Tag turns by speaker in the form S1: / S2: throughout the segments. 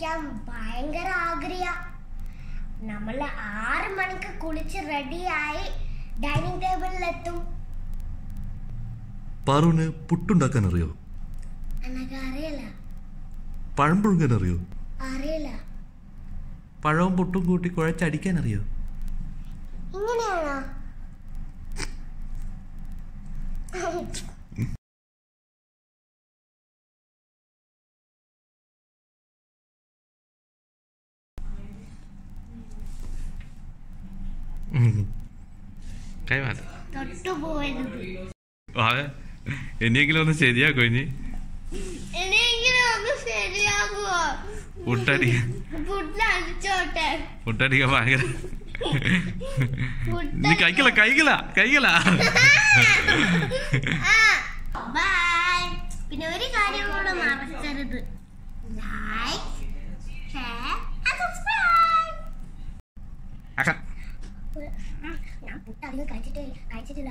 S1: കഴിക്കാൻ ഭയങ്കര ആഗ്രഹ. നമ്മൾ 6 മണിക്ക് കുളിച്ച് റെഡിയായി ഡൈനിങ് ടേബിളിലെത്തും.
S2: പാറുവിന് പുട്ടുണ്ടാക്കാൻ അറിയോ?
S1: എനിക്ക് അറിയില്ല.
S2: പഴം പുഴുങ്ങാൻ അറിയോ?
S1: അറിയില്ല.
S2: പഴവും പുട്ടും കൂട്ടി കുഴച്ചടിക്കാൻ അറിയോ?
S1: ഇങ്ങനെയാണോ?
S2: എന്നെങ്കിലും ഒന്ന് ശരിയാക്കോ? ഇനി പുട്ടടിക്കാൻ ഭയങ്കര നീ കഴിക്കല.
S1: പിന്നെ ഒരു കാര്യം കൂടെ മറക്കരുത്. Like, share and subscribe. ഞാൻ പുട്ട് അധികം കഴിച്ചിട്ടില്ല.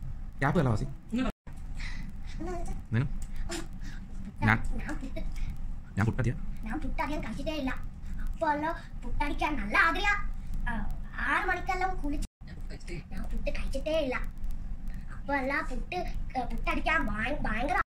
S1: ഞാൻ പുട്ട് അധികം കഴിച്ചിട്ടേ ഇല്ല. അപ്പോഴല്ലോ പുട്ടടിക്കാൻ നല്ല ആഗ്രഹം. 6 മണിക്കെല്ലാം കുളിച്ച് ഞാൻ പുട്ട് കഴിച്ചിട്ടേ ഇല്ല. അപ്പോഴല്ല പുട്ടടിക്കാൻ ഭയങ്കര